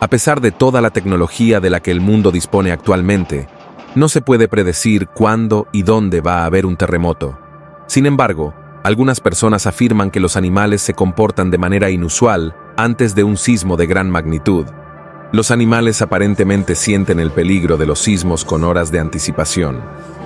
A pesar de toda la tecnología de la que el mundo dispone actualmente, no se puede predecir cuándo y dónde va a haber un terremoto. Sin embargo, algunas personas afirman que los animales se comportan de manera inusual antes de un sismo de gran magnitud. Los animales aparentemente sienten el peligro de los sismos con horas de anticipación.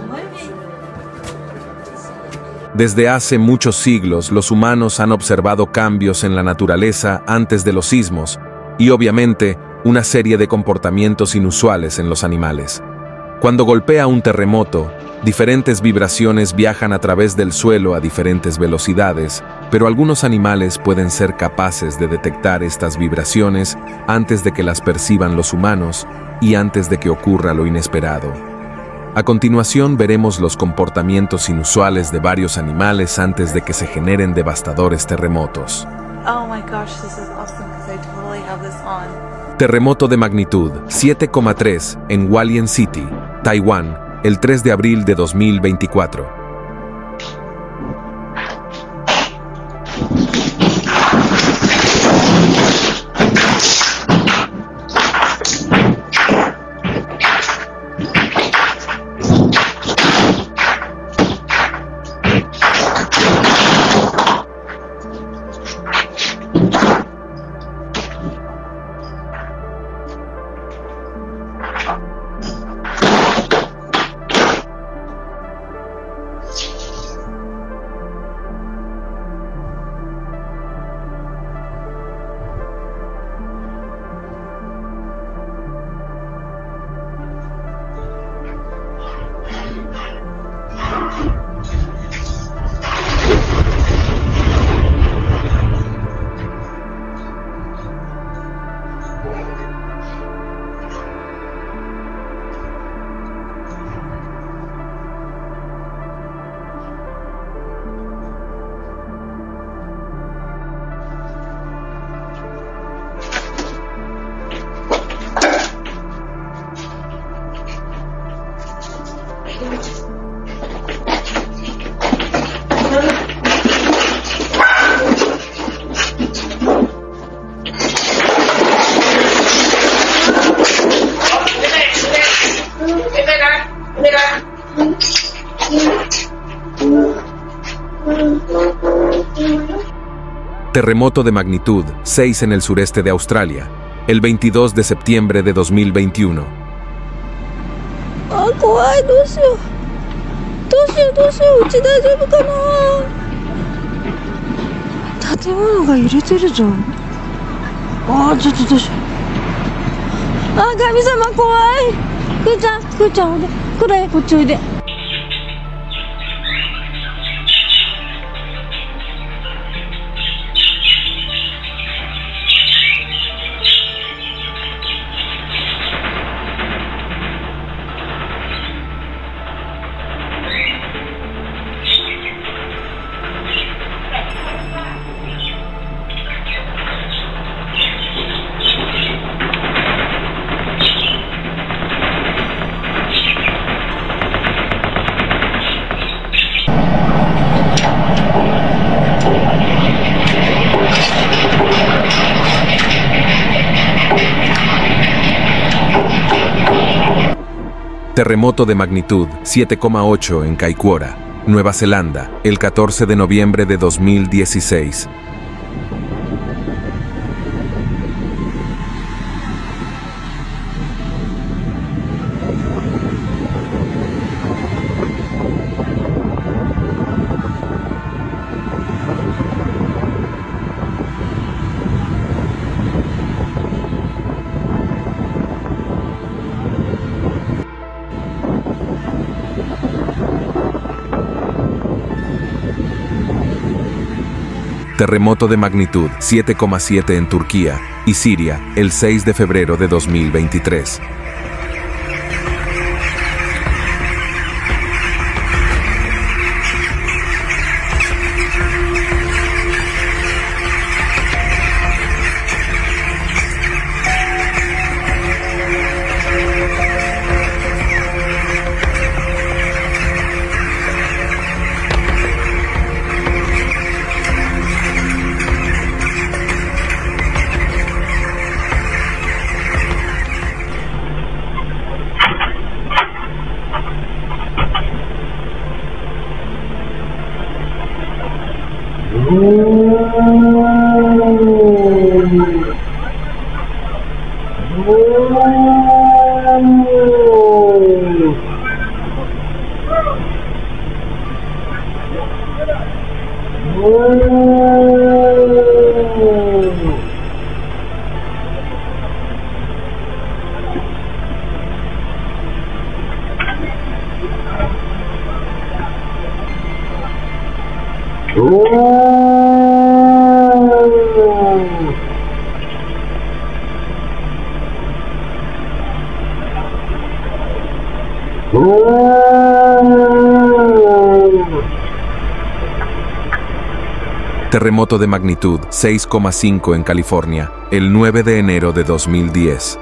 Desde hace muchos siglos, los humanos han observado cambios en la naturaleza antes de los sismos y, obviamente, una serie de comportamientos inusuales en los animales. Cuando golpea un terremoto, diferentes vibraciones viajan a través del suelo a diferentes velocidades, pero algunos animales pueden ser capaces de detectar estas vibraciones antes de que las perciban los humanos y antes de que ocurra lo inesperado. A continuación veremos los comportamientos inusuales de varios animales antes de que se generen devastadores terremotos. Oh my gosh, this is awesome because I totally have this on. Terremoto de magnitud 7,3 en Hualien City, Taiwán, el 3 de abril de 2024. Terremoto de magnitud 6 en el sureste de Australia, el 22 de septiembre de 2021. Terremoto de magnitud 7,8 en Kaikoura, Nueva Zelanda, el 14 de noviembre de 2016. Terremoto de magnitud 7,7 en Turquía y Siria, el 6 de febrero de 2023. Terremoto de magnitud 6,5 en California, el 9 de enero de 2010.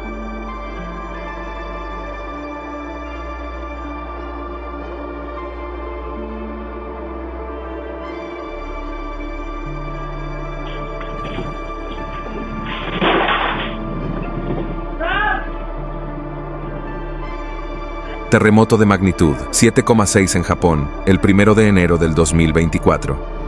Terremoto de magnitud 7,6 en Japón, el 1 de enero del 2024.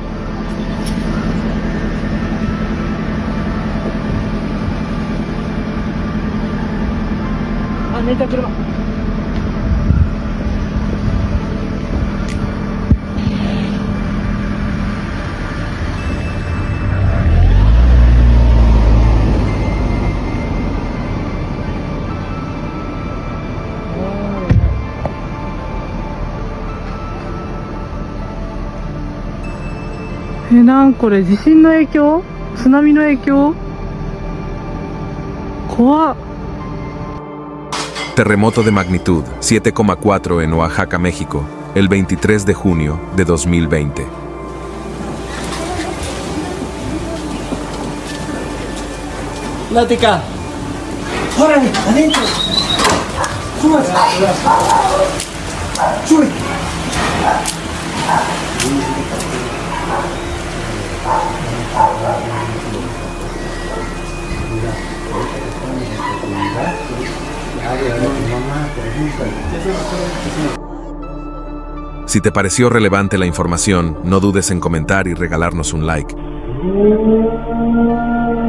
これ地震の影響？津波の影響？怖っ。 Terremoto de magnitud 7,4 en Oaxaca, México, el 23 de junio de 2020. Plática. ¡Órale! ¡Adentro! ¡Súbase! ¡Sube! Si te pareció relevante la información, no dudes en comentar y regalarnos un like.